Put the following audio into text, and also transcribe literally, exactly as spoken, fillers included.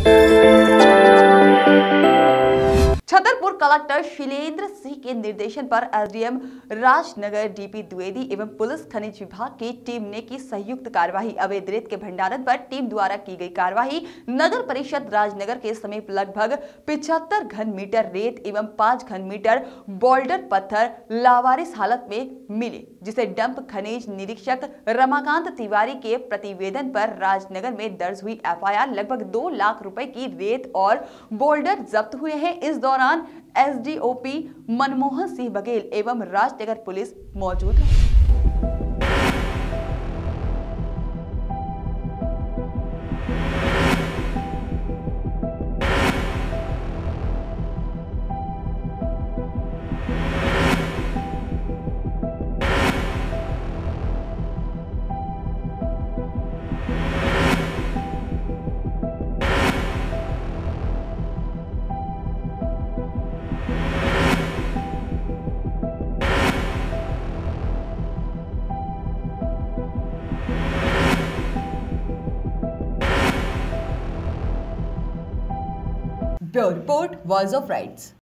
Chhatarpur collector Shailendra Singh के निर्देशन पर एसडीएम राजनगर डीपी द्विवेदी एवं पुलिस खनिज विभाग की टीम ने की संयुक्त कार्यवाही। अवैध रेत के भंडारण पर टीम द्वारा की गई कार्यवाही। नगर परिषद राजनगर के समीप लगभग पिछहत्तर घन मीटर रेत एवं पांच घन मीटर बोल्डर पत्थर लावारिस हालत में मिले, जिसे डंप खनिज निरीक्षक रमाकांत तिवारी के प्रतिवेदन पर राजनगर में दर्ज हुई एफ आई आर। लगभग दो लाख रुपए की रेत और बोल्डर जब्त हुए हैं। इस दौरान एसडीओपी मनमोहन सिंह बघेल एवं राजनगर पुलिस मौजूद है। Bureau report, voice of rights.